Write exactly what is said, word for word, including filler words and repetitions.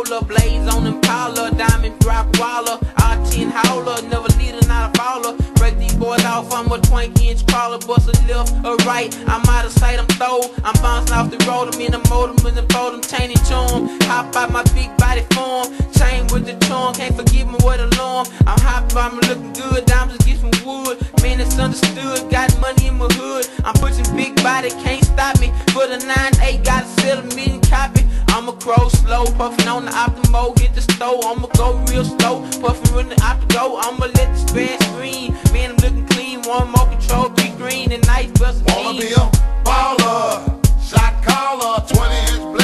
baller, blaze on Impala, diamond rock waller, R ten howler, never leader, not a faller. Break these boys off, I'm a twenty inch crawler, bust a left or right, I'm out of sight, I'm throw. I'm bouncing off the road, I'm in the motor, in the boat, I'm chaining to 'em. Hop out my big body form, chain with the charm, can't forgive me with alarm. I'm hot, I'm looking good, diamonds just get some wood. Man, it's understood, got money in my hood. I'm pushing big body, can't stop me. For the nine eight, gotta sell a million copy. I'ma crow slow, puffin' on the Optimo, hit the stove. I'ma go real slow, puffin' running out the go. I'ma let the spread screen. Man, I'm looking clean, one more control, three green and nice bust. Wanna be a baller, shot caller, twenty inch